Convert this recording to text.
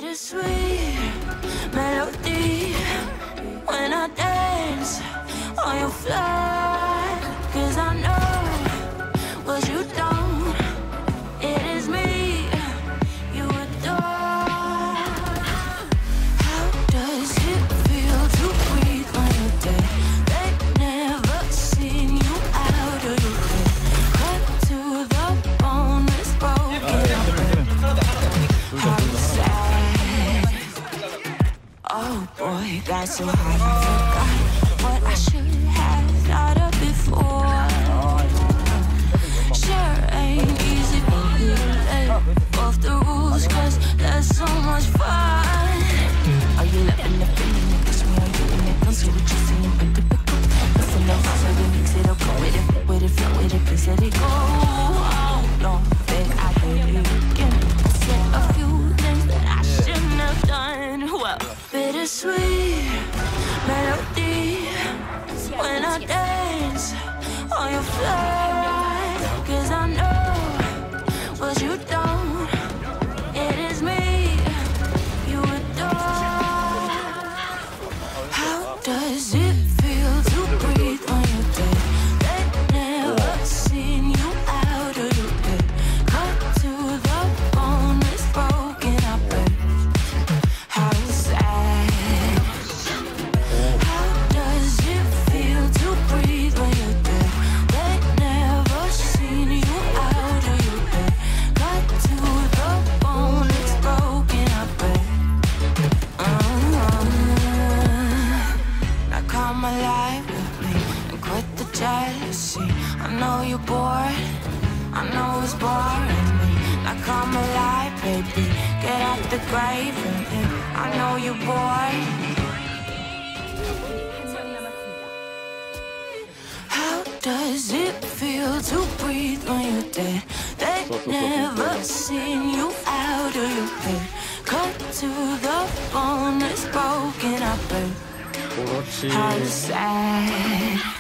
bittersweet melody when I dance on your fly. 'Cause I know what you don't. It is me you adore. How does it feel to breathe when you're dead? They've never seen you out of your head. Cut to the bone, it's broken. How sad. Oh boy, got so hard I forgot what I should have thought of before. Sure ain't easy, but we lay off the rules, 'cause there's so much fun. Are you letting the feeling that gets me? Are you in it? Don't see what you're seeing, but the pick up. Listen up, so we mix it up, go with it, flow with it, please let it go. Oh, no, babe, I did it again. I said a few things that I shouldn't have done. Well, bittersweet melody when I dance on your fly. 'Cause I know what you don't. It is me you adore. How does it feel to breathe when you're dead? They've never seen you out of your bed. Cut to the bone, it's broken, I bet. How sad. How does it feel to breathe when you're dead? They've never seen you out of your bed. Cut to the bone, it's broken, I bet. Now come alive with me and quit the jealousy. I know you're bored, I know it's boring me. Now come alive, baby, get out the grave with me. I know you're bored. How does it feel to breathe when you're dead? They've never seen you out of your bed. Cut to the bone, it's broken, I bet. 그렇지. How sad.